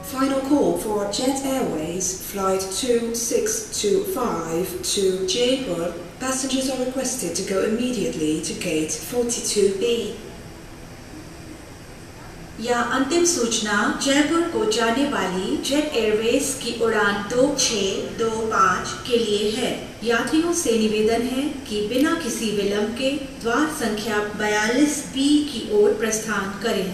Final call for Jet Airways Flight 2625 to Jaipur. Passengers are requested to go immediately to gate 42B. या अंतिम सूचना जयपुर को जाने वाली जेट एयरवेज की उड़ान 2625 के लिए है। यात्रियों से निवेदन है कि बिना किसी विलंब के द्वार संख्या 42B की ओर प्रस्थान करें।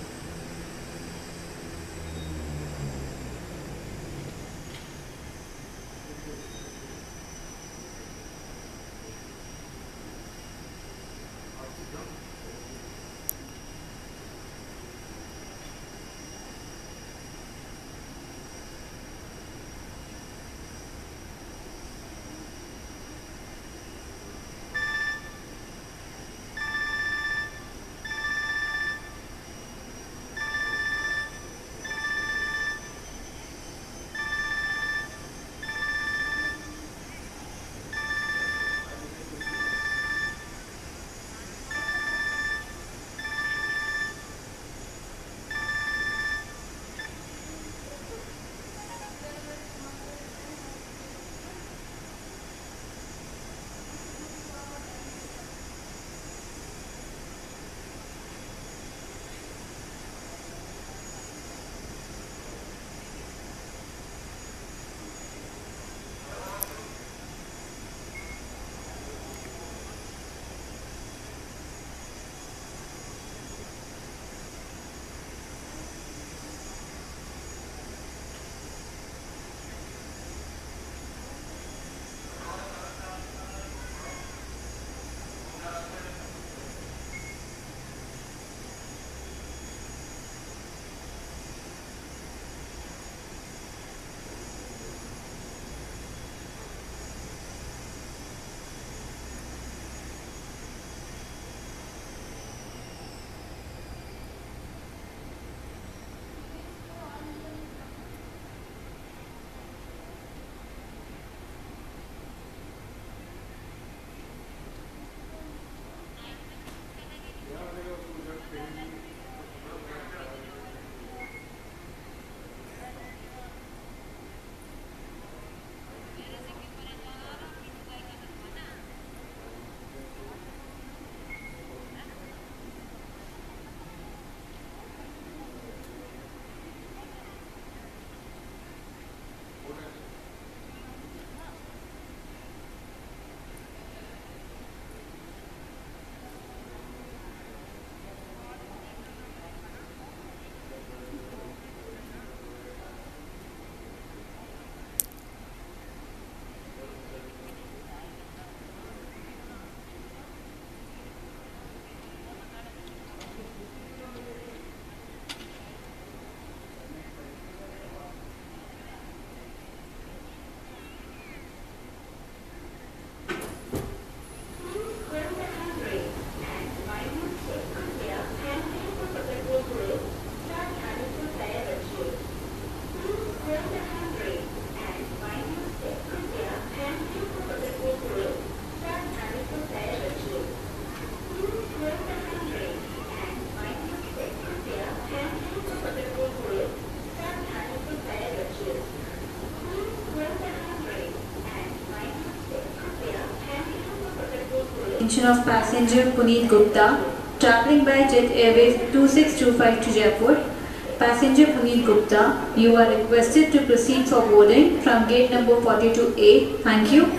Attention of passenger Puneet Gupta travelling by Jet Airways 2625 to Jaipur. Passenger Puneet Gupta, you are requested to proceed for boarding from gate number 42A. Thank you.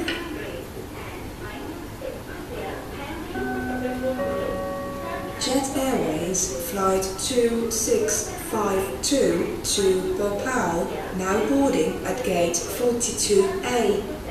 Jet Airways Flight 2652 to Bhopal, now boarding at gate 42A.